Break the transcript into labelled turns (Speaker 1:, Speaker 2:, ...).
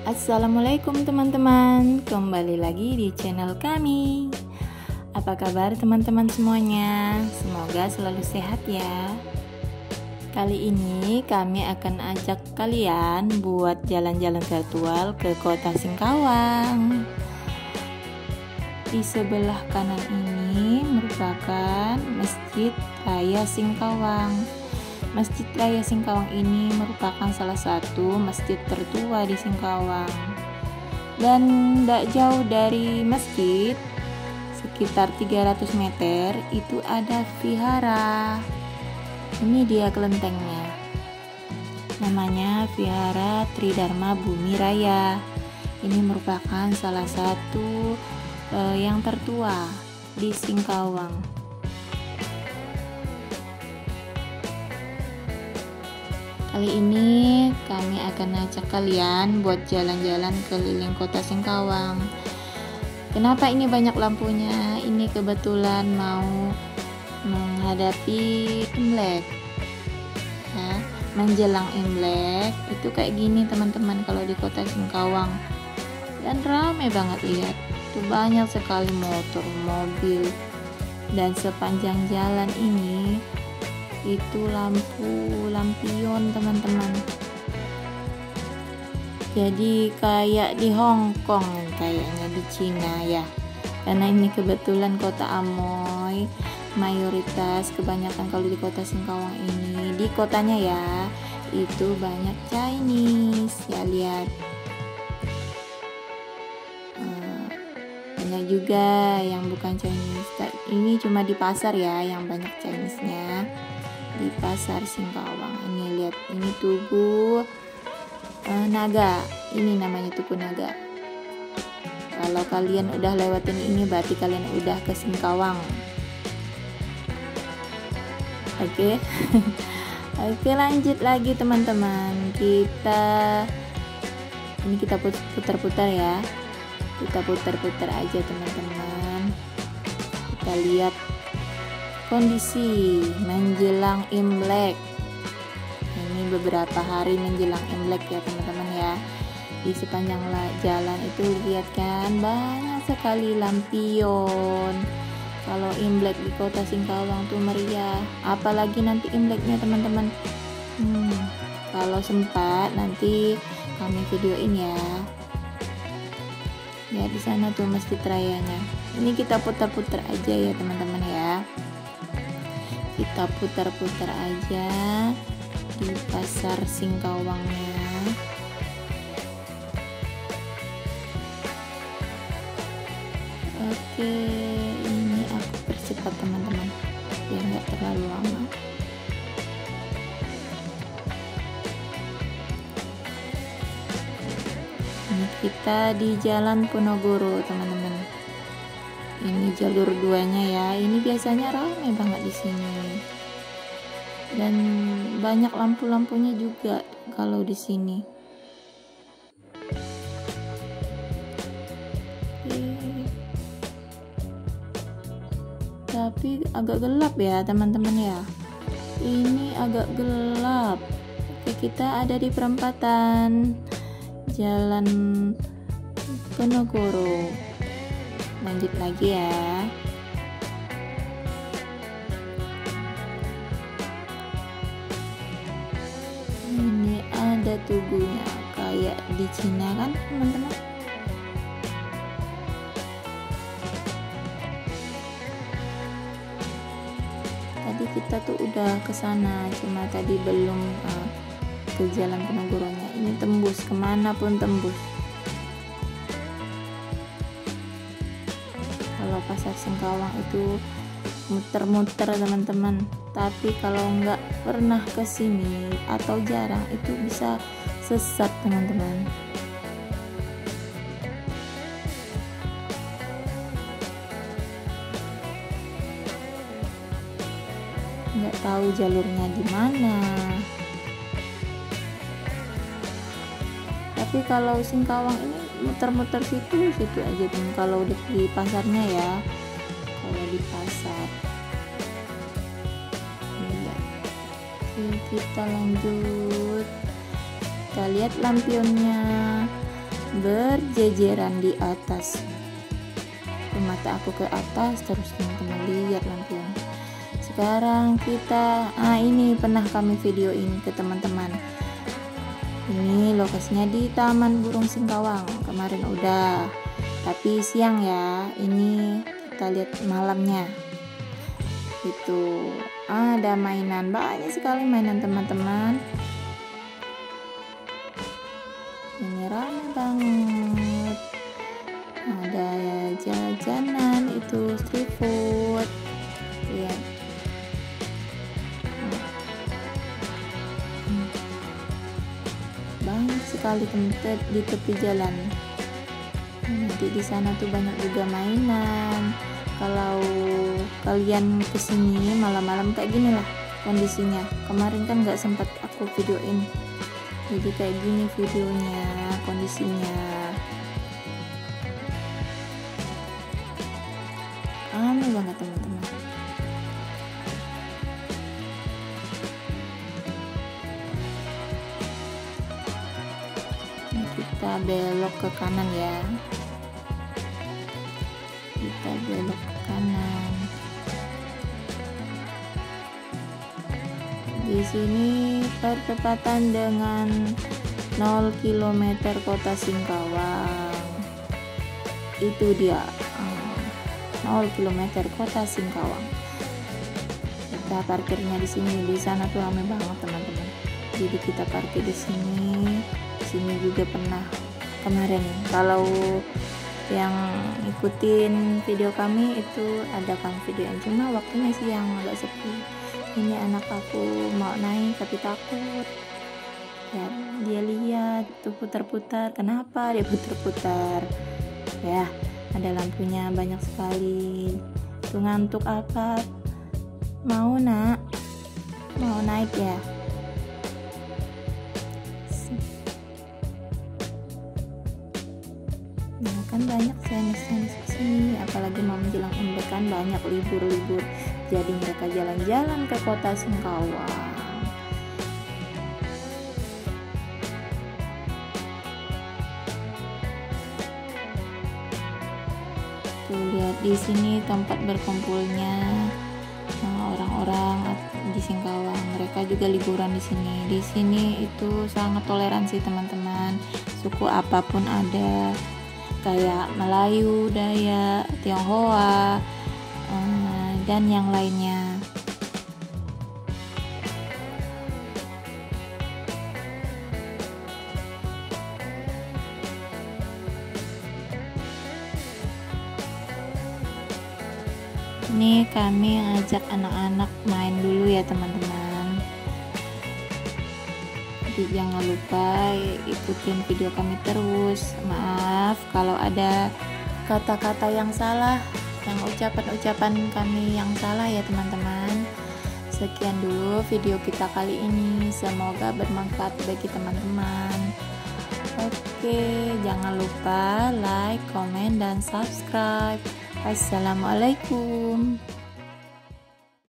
Speaker 1: Assalamualaikum teman-teman, kembali lagi di channel kami. Apa kabar teman-teman semuanya? Semoga selalu sehat ya. Kali ini kami akan ajak kalian buat jalan-jalan virtual ke kota Singkawang. Di sebelah kanan ini merupakan Masjid Raya Singkawang. Masjid Raya Singkawang ini merupakan salah satu masjid tertua di Singkawang. Dan tidak jauh dari masjid, sekitar 300 meter, itu ada vihara. Ini dia kelentengnya. Namanya Vihara Tridharma Bumi Raya. Ini merupakan salah satu yang tertua di Singkawang. Kali ini kami akan ajak kalian buat jalan-jalan keliling kota Singkawang. Kenapa ini banyak lampunya? Ini kebetulan mau menghadapi Imlek. Ya, menjelang Imlek itu kayak gini teman-teman kalau di kota Singkawang. Dan ramai banget, lihat. Tuh banyak sekali motor, mobil. Dan sepanjang jalan ini itu lampion teman-teman, jadi kayak di Hong Kong, kayaknya di Cina ya, karena ini kebetulan kota Amoy. Mayoritas kebanyakan kalau di kota Singkawang ini, di kotanya ya, itu banyak Chinese ya, lihat. Banyak juga yang bukan Chinese. Ini cuma di pasar ya yang banyak Chinese-nya, di pasar Singkawang. Ini lihat, ini tugu naga, ini namanya tugu naga. Kalau kalian udah lewatin ini berarti kalian udah ke Singkawang. Oke. Oke, lanjut lagi teman-teman. Ini kita putar-putar ya, kita putar-putar aja teman-teman. Kita lihat kondisi menjelang Imlek. Ini beberapa hari menjelang Imlek ya teman-teman ya. Di sepanjang jalan itu lihat kan, banyak sekali lampion. Kalau Imlek di kota Singkawang tuh meriah. Apalagi nanti Imleknya teman-teman. Kalau sempat nanti kami videoin ya. Ya, di sana tuh masjid rayanya. Ini kita putar-putar aja ya teman-teman ya. Kita putar-putar aja di pasar Singkawangnya. Oke, ini aku percepat teman-teman biar nggak terlalu lama. Ini kita di Jalan Ponorogo teman-teman. Ini jalur 2-nya ya. Ini biasanya ramai banget di sini. Dan banyak lampu-lampunya juga kalau di sini. Tapi agak gelap ya teman-teman ya. Ini agak gelap. Oke, kita ada di perempatan Jalan Ponorogo. Lanjut lagi ya. Ini ada tugunya kayak di Cina kan teman-teman. Tadi kita tuh udah ke sana, cuma tadi belum ke Jalan Ponorogonya. Ini tembus, kemana pun tembus. Kalau pasar Singkawang itu muter-muter teman-teman. Tapi kalau nggak pernah ke sini atau jarang, itu bisa sesat teman-teman. Nggak tahu jalurnya di mana. Tapi kalau Singkawang ini muter-muter situ aja teman. Kalau di pasarnya ya, kalau di pasar. Iya. Oke, kita lanjut. Kita lihat lampionnya. berjejeran di atas. Mata aku ke atas terus, teman-teman lihat lampion. Sekarang kita ini pernah kami videoin ke teman-teman. Ini lokasinya di Taman Burung Singkawang. Kemarin udah, tapi siang ya. Ini kita lihat malamnya. Itu ada mainan, banyak sekali mainan teman-teman. Ini ramai banget. Ada jajanan, itu street food. Lihat. Banyak sekali tempat di tepi jalan. Nanti di sana tuh banyak juga mainan. Kalau kalian kesini malam-malam kayak gini lah kondisinya. Kemarin kan nggak sempat aku videoin, jadi kayak gini videonya, kondisinya. Ramai banget teman-teman. Kita belok ke kanan ya. Kita belok ke kanan. Di sini bertepatan dengan 0 km Kota Singkawang. Itu dia. 0 km Kota Singkawang. Kita parkirnya di sini. Di sana tuh ramai banget teman-teman. Jadi kita parkir di sini. Di sini juga pernah kemarin. Kalau yang ikutin video kami itu ada kami videoin, cuma waktunya siang agak sepi. Ini anak aku mau naik tapi takut. Ya, dia lihat tuh putar-putar. Kenapa dia putar-putar? Ya. Ada lampunya banyak sekali. Tuh ngantuk apa? Mau nak? Mau naik ya? Nah kan banyak tenis-tenis kesini. Apalagi mau menjelang Imlek kan banyak libur-libur. Jadi mereka jalan-jalan ke Kota Singkawang. Tuh lihat di sini tempat berkumpulnya orang-orang di Singkawang. Mereka juga liburan di sini. Di sini itu sangat toleransi teman-teman. Suku apapun ada, kayak Melayu, Dayak, Tionghoa, dan yang lainnya. Ini kami ngajak anak-anak main dulu ya teman-teman. Jadi jangan lupa ikutin video kami terus. Maaf kalau ada kata-kata yang salah, yang ucapan-ucapan kami yang salah ya teman-teman. Sekian dulu video kita kali ini. Semoga bermanfaat bagi teman-teman. Oke, jangan lupa like, komen, dan subscribe. Assalamualaikum.